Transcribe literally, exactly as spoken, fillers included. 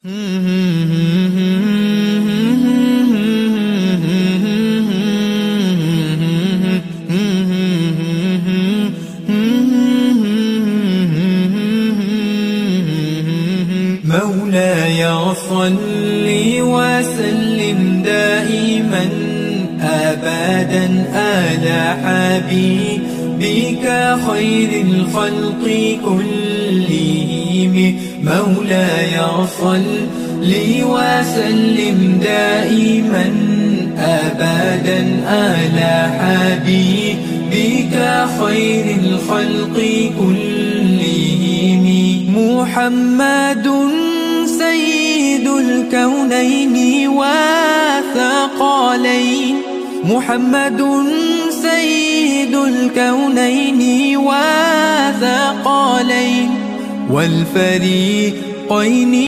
مولاي صل وسلم دائما أبدا على حبيبك خير الخلق كلهم. مولاي صل وسلم دائما أبدا على حبيبك خير الخلق كلهم. محمد سيد الكونين والثقلين. محمد سيد الكونين والثقلين والفريقين.